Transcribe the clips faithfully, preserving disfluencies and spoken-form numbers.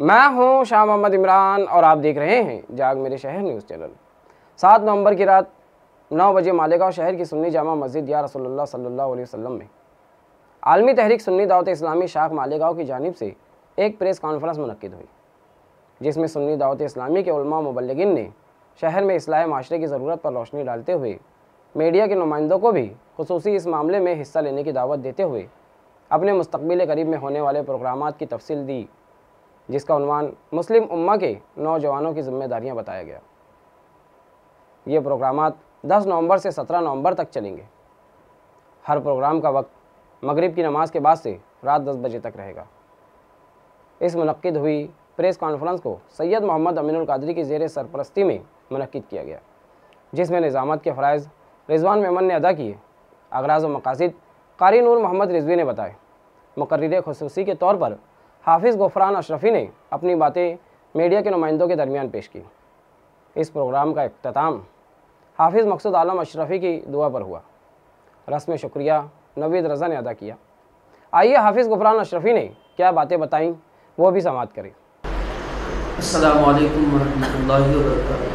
میں ہوں شاہ محمد عمران اور آپ دیکھ رہے ہیں جاگ میرے شہر نیوز چینل۔ سات نومبر کی رات نو بجے مالیگاؤں شہر کی سنی جامع مسجد یا رسول اللہ صلی اللہ علیہ وسلم میں عالمی تحریک سنی دعوت اسلامی شاخ مالیگاؤں کی جانب سے ایک پریس کانفرنس منعقد ہوئی، جس میں سنی دعوت اسلامی کے علماء مبلغین نے شہر میں اصلاح معاشرے کی ضرورت پر روشنی ڈالتے ہوئے میڈیا کے نمائندوں کو بھی خصوصی اس معاملے میں حصہ لینے کی دعوت دیتے ہوئے اپنے مستقبل قریب میں ہونے والے پروگرامات کی تفصیل دی، جس کا عنوان مسلم امہ کے نوجوانوں کی ذمہ داریاں بتایا گیا۔ یہ پروگرامات دس نومبر سے سترہ نومبر تک چلیں گے۔ ہر پروگرام کا وقت مغرب کی نماز کے بعد سے رات دس بجے تک رہے گا۔ اس منعقد ہوئی پریس کانفرنس کو سید محمد امین القادری کی زیر سرپرستی میں منعقد کیا گیا، جس میں نظامت کے فرائض رضوان میمن نے ادا کیے۔ اغراض و مقاصد قاری نور محمد رضوی نے بتائے۔ مقرر خصوصی کے طور پر حافظ غفران اشرفی نے اپنی باتیں میڈیا کے نمائندوں کے درمیان پیش کی۔ اس پروگرام کا اختتام حافظ مقصود عالم اشرفی کی دعا پر ہوا۔ رسم شکریہ نوید رضا نے ادا کیا۔ آئیے حافظ غفران اشرفی نے کیا باتیں بتائیں وہ بھی سماعت کریں۔ السلام علیکم ورحمۃ اللہ وبرکاتہ۔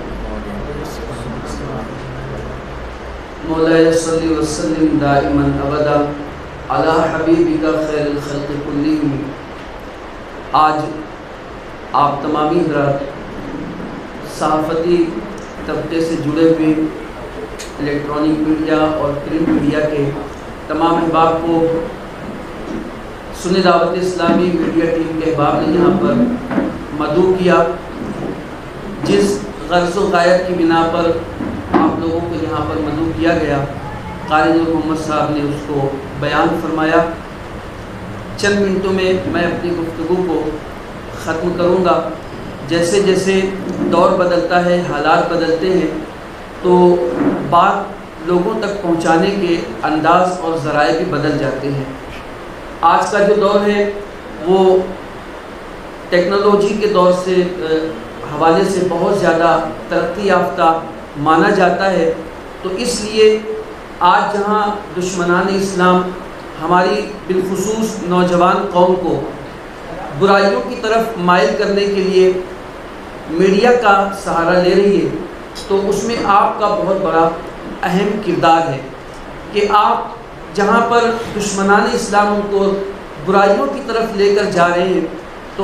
مولا صلی وسلم دائما ابدا علی حبیبک خیر الخلق کلہم۔ آج آپ تمامی حضرات صحافتی طبقے سے جڑے ہوئے الیکٹرانک میڈیا اور پرنٹ میڈیا کے تمام احباب کو سنی دعوت اسلامی میڈیا ٹیم کے احباب نے یہاں پر مدعو کیا، جس غرض و غایت کی بنا پر آپ لوگوں کو یہاں پر مدعو کیا گیا، قاری نور محمد صاحب نے اس کو بیان فرمایا۔ چند منٹوں میں میں اپنی گفتگو کو ختم کروں گا۔ جیسے جیسے دور بدلتا ہے، حالات بدلتے ہیں، تو بات لوگوں تک پہنچانے کے انداز اور ذرائع بھی بدل جاتے ہیں۔ آج کا جو دور ہے وہ ٹیکنالوجی کے دور سے حوالے سے بہت زیادہ ترقی یافتہ مانا جاتا ہے، تو اس لیے آج جہاں دشمنان اسلام ہماری بالخصوص نوجوان قوم کو برائیوں کی طرف مائل کرنے کے لیے میڈیا کا سہارا لے رہی ہے، تو اس میں آپ کا بہت بڑا اہم کردار ہے کہ آپ جہاں پر دشمنان اسلام کو برائیوں کی طرف لے کر جا رہے ہیں، تو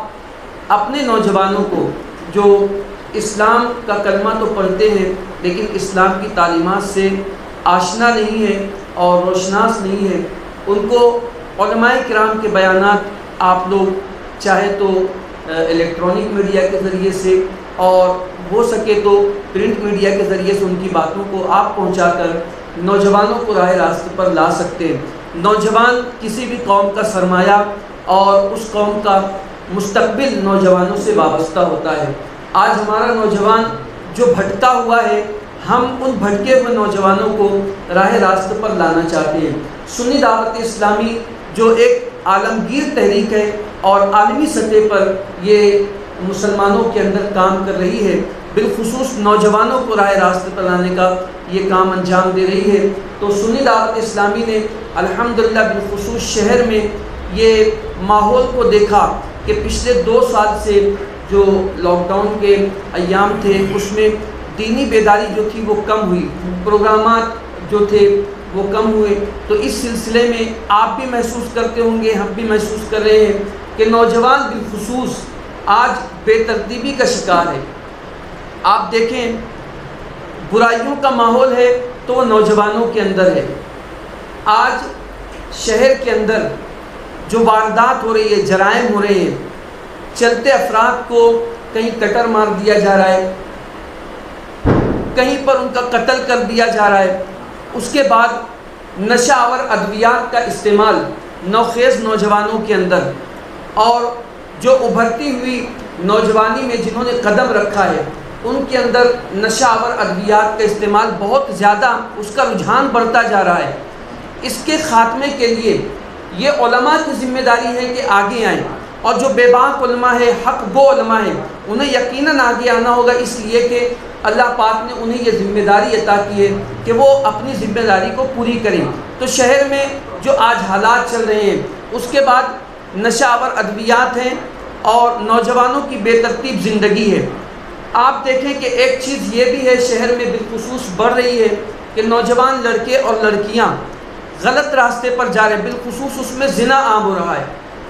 آپ اپنے نوجوانوں کو جو اسلام کا کلمہ تو پڑھتے ہیں لیکن اسلام کی تعلیمات سے آشنا نہیں ہے اور روشناس نہیں ہے، ان کو علماء کرام کے بیانات آپ لوگ چاہے تو الیکٹرانک میڈیا کے ذریعے سے اور ہو سکے تو پرنٹ میڈیا کے ذریعے سے ان کی باتوں کو آپ پہنچا کر نوجوانوں کو راہ راست پر لا سکتے ہیں۔ نوجوان کسی بھی قوم کا سرمایہ اور اس قوم کا مستقبل نوجوانوں سے وابستہ ہوتا ہے۔ آج ہمارا نوجوان جو بھٹکتا ہوا ہے، ہم ان بھٹکے ہوئے نوجوانوں کو راہ راست پر لانا چاہتے ہیں۔ سنی دعوت اسلامی جو ایک عالمگیر تحریک ہے اور عالمی سطح پر یہ مسلمانوں کے اندر کام کر رہی ہے، بالخصوص نوجوانوں کو راہ راست پر لانے کا یہ کام انجام دے رہی ہے، تو سنی دعوت اسلامی نے الحمدللہ بالخصوص شہر میں یہ ماحول کو دیکھا کہ پچھلے دو سال سے جو لاک ڈاؤن کے ایام تھے اس میں دینی بیداری جو تھی وہ کم ہوئی، پروگرامات جو تھے وہ کم ہوئے، تو اس سلسلے میں آپ بھی محسوس کرتے ہوں گے، ہم بھی محسوس کر رہے ہیں کہ نوجوان بالخصوص آج بے ترتیبی کا شکار ہے۔ آپ دیکھیں برائیوں کا ماحول ہے تو وہ نوجوانوں کے اندر ہے۔ آج شہر کے اندر جو واردات ہو رہی ہے، جرائم ہو رہے ہیں، چلتے افراد کو کہیں کٹر مار دیا جا رہا ہے، کہیں پر ان کا قتل کر دیا جا رہا ہے، اس کے بعد نشہ آور ادویات کا استعمال نوخیز نوجوانوں کے اندر، اور جو ابھرتی ہوئی نوجوانی میں جنہوں نے قدم رکھا ہے ان کے اندر نشہ آور ادویات کا استعمال بہت زیادہ، اس کا رجحان بڑھتا جا رہا ہے۔ اس کے خاتمے کے لیے یہ علماء کی ذمہ داری ہے کہ آگے آئیں، اور جو بے باک علماء ہے، حق گو علماء ہیں، انہیں یقیناً آگے آنا ہوگا، اس لیے کہ اللہ پاک نے انہیں یہ ذمہ داری عطا کی ہے کہ وہ اپنی ذمہ داری کو پوری کریں۔ تو شہر میں جو آج حالات چل رہے ہیں، اس کے بعد نشہ آور ادویات ہیں، اور نوجوانوں کی بے ترتیب زندگی ہے۔ آپ دیکھیں کہ ایک چیز یہ بھی ہے شہر میں بالخصوص بڑھ رہی ہے کہ نوجوان لڑکے اور لڑکیاں غلط راستے پر جا رہے ہیں، بالخصوص اس میں زنا عام ہو رہا ہے۔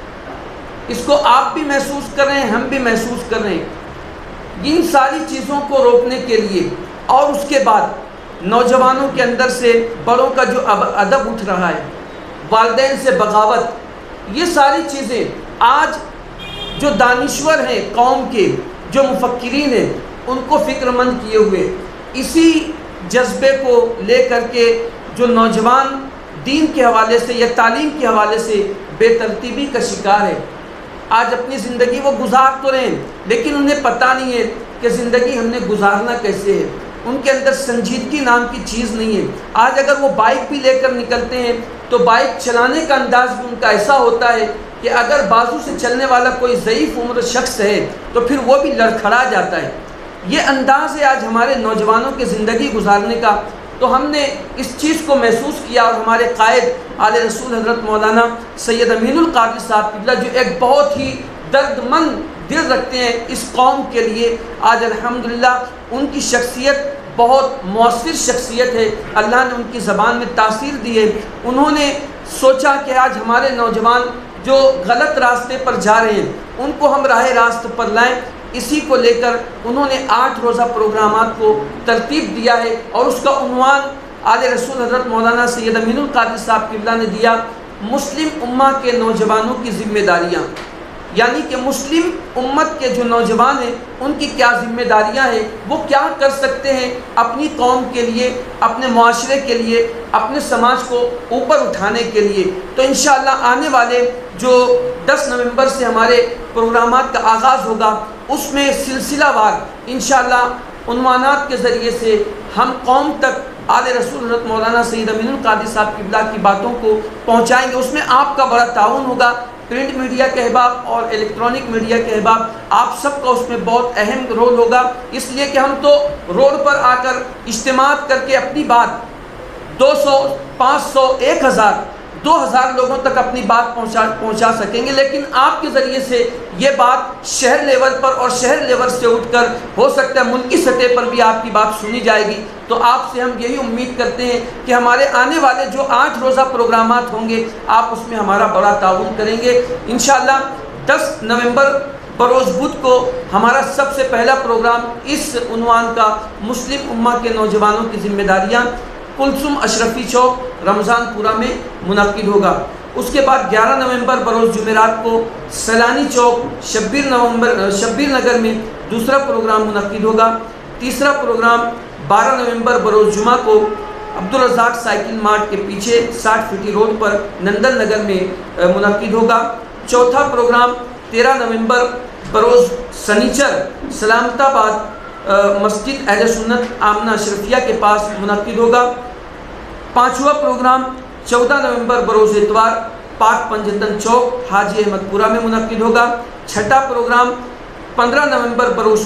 اس کو آپ بھی محسوس کر رہے ہیں، ہم بھی محسوس کر رہے ہیں۔ ان ساری چیزوں کو روکنے کے لیے اور اس کے بعد نوجوانوں کے اندر سے بڑوں کا جو ادب اٹھ رہا ہے، والدین سے بغاوت، یہ ساری چیزیں آج جو دانشور ہیں قوم کے، جو مفکرین ہیں، ان کو فکر مند کیے ہوئے اسی جذبے کو لے کر کے جو نوجوان دین کے حوالے سے یا تعلیم کے حوالے سے بے ترتیبی کا شکار ہے، آج اپنی زندگی وہ گزار تو رہے ہیں لیکن انہیں پتہ نہیں ہے کہ زندگی ہم نے گزارنا کیسے ہے۔ ان کے اندر سنجیدگی نام کی چیز نہیں ہے۔ آج اگر وہ بائک بھی لے کر نکلتے ہیں تو بائک چلانے کا انداز بھی ان کا ایسا ہوتا ہے کہ اگر بازو سے چلنے والا کوئی ضعیف عمر شخص ہے تو پھر وہ بھی لڑکھڑا جاتا ہے۔ یہ انداز ہے آج ہمارے نوجوانوں کے زندگی گزارنے کا۔ تو ہم نے اس چیز کو محسوس کیا اور ہمارے قائد آل رسول حضرت مولانا سید امین القادری صاحب قبلہ جو ایک بہت ہی درد مند دل رکھتے ہیں اس قوم کے لیے، آج الحمدللہ ان کی شخصیت بہت مؤثر شخصیت ہے، اللہ نے ان کی زبان میں تاثیر دی ہے۔ انہوں نے سوچا کہ آج ہمارے نوجوان جو غلط راستے پر جا رہے ہیں ان کو ہم راہ راست پر لائیں۔ اسی کو لے کر انہوں نے آٹھ روزہ پروگرامات کو ترتیب دیا ہے اور اس کا عنوان آل رسول حضرت مولانا سید امین القادری صاحب قبلہ نے دیا، مسلم امہ کے نوجوانوں کی ذمہ داریاں، یعنی کہ مسلم امت کے جو نوجوان ہیں ان کی کیا ذمہ داریاں ہیں، وہ کیا کر سکتے ہیں اپنی قوم کے لیے، اپنے معاشرے کے لیے، اپنے سماج کو اوپر اٹھانے کے لیے۔ تو انشاءاللہ آنے والے جو دس نومبر سے ہمارے پروگرامات کا آغاز ہوگا اس میں سلسلہ وار انشاءاللہ عنوانات کے ذریعے سے ہم قوم تک آل رسول حضرت مولانا سید امین القادری صاحب قبلہ کی باتوں کو پہنچائیں گے۔ اس میں آپ کا بڑا تعاون ہوگا، پرنٹ میڈیا کے احباب اور الیکٹرانک میڈیا کے احباب، آپ سب کا اس میں بہت اہم رول ہوگا، اس لیے کہ ہم تو روڈ پر آ کر اجتماعات کر کے اپنی بات دو سو پانچ سو ایک ہزار دو ہزار لوگوں تک اپنی بات پہنچا پہنچا سکیں گے، لیکن آپ کے ذریعے سے یہ بات شہر لیول پر اور شہر لیول سے اٹھ کر ہو سکتا ہے ملکی سطح پر بھی آپ کی بات سنی جائے گی۔ تو آپ سے ہم یہی امید کرتے ہیں کہ ہمارے آنے والے جو آٹھ روزہ پروگرامات ہوں گے آپ اس میں ہمارا بڑا تعاون کریں گے۔ انشاءاللہ دس نومبر بروز بدھ کو ہمارا سب سے پہلا پروگرام اس عنوان کا مسلم امہ کے نوجوانوں کی ذمہ داریاں کلثوم اشرفی چوک رمضان پورہ میں منعقد ہوگا۔ اس کے بعد گیارہ نومبر بروز جمعرات کو سیلانی چوک شبیر نومبر شبیر نگر میں دوسرا پروگرام منعقد ہوگا۔ تیسرا پروگرام بارہ نومبر بروز جمعہ کو عبدالرزاق سائیکل مارٹ کے پیچھے ساٹھ فٹی روڈ پر نندن نگر میں منعقد ہوگا۔ چوتھا پروگرام تیرہ نومبر بروز سنیچر سلامت آباد مسجد اہل سنت آمنہ اشرفیہ کے پاس منعقد ہوگا۔ پانچواں پروگرام چودہ نومبر بروز اتوار پاک پنجتن چوک حاجی احمد پورہ میں منعقد ہوگا۔ چھٹا پروگرام پندرہ نومبر بروز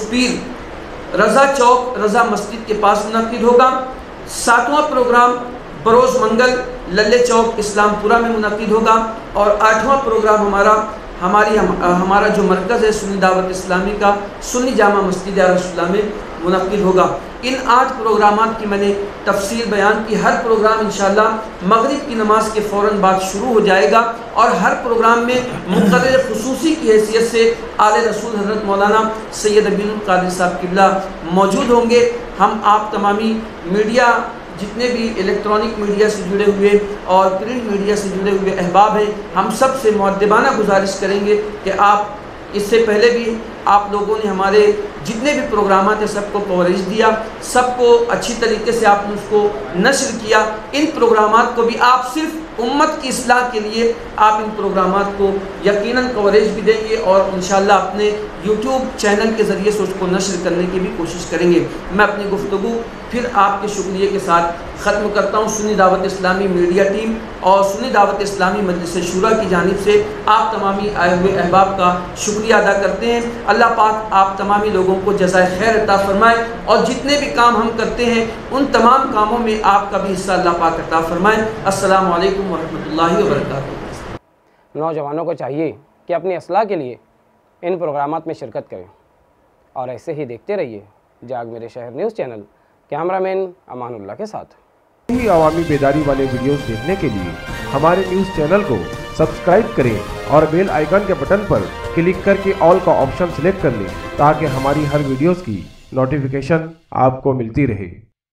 پیر رضا چوک رضا مسجد کے پاس منعقد ہوگا۔ ساتواں پروگرام بروز منگل للے چوک اسلام پورہ میں منعقد ہوگا۔ اور آٹھواں پروگرام ہمارا ہماری ہمارا جو مرکز ہے سنی دعوت اسلامی کا سنی جامع مسجد رسول اللہ میں منعقد ہوگا۔ ان آٹھ پروگرامات کی میں نے تفصیل بیان کی۔ ہر پروگرام انشاءاللہ مغرب کی نماز کے فوراً بعد شروع ہو جائے گا اور ہر پروگرام میں مقرر خصوصی کی حیثیت سے آل رسول حضرت مولانا سید امین القادری صاحب قبلہ موجود ہوں گے۔ ہم آپ تمامی میڈیا جتنے بھی الیکٹرانک میڈیا سے جڑے ہوئے اور پرنٹ میڈیا سے جڑے ہوئے احباب ہیں، ہم سب سے مؤدبانہ گزارش کریں گے کہ آپ اس سے پہلے بھی آپ لوگوں نے ہمارے جتنے بھی پروگرامات ہیں سب کو کوریج دیا، سب کو اچھی طریقے سے آپ نے اس کو نشر کیا۔ ان پروگرامات کو بھی آپ صرف امت کی اصلاح کے لیے آپ ان پروگرامات کو یقیناً کوریج بھی دیں گے اور انشاءاللہ اپنے یوٹیوب چینل کے ذریعے سے اس کو نشر کرنے کی بھی کوشش کریں گے۔ میں اپنی گفتگو پھر آپ کے شکریہ کے ساتھ ختم کرتا ہوں۔ سنی دعوت اسلامی میڈیا ٹیم اور سنی دعوت اسلامی مجلس شورا کی جانب سے آپ تمامی آئے ہوئے احباب کا شکریہ ادا کرتے ہیں۔ اللہ پاک آپ تمامی لوگوں کو جزائے خیر عطا فرمائے اور جتنے بھی کام ہم کرتے ہیں ان تمام کاموں میں آپ کا بھی حصہ اللہ پاک عطا فرمائے۔ السلام علیکم ورحمۃ اللہ وبرکاتہ۔ نوجوانوں کو چاہیے کہ اپنی اصلاح کے لیے ان پروگرامات میں شرکت کریں اور ایسے ہی دیکھتے رہیے جاگ میرے شہر نیوز چینل، کیمرہ مین امان اللہ کے ساتھ۔ ہی عوامی بیداری والے ویڈیوز دیکھنے کے لیے ہمارے نیوز چینل کو سبسکرائب کریں اور بیل آئیکن کے بٹن پر کلک کر کے آل کا آپشن سلیکٹ کر لیں تاکہ ہماری ہر ویڈیوز کی نوٹیفیکیشن آپ کو ملتی رہے۔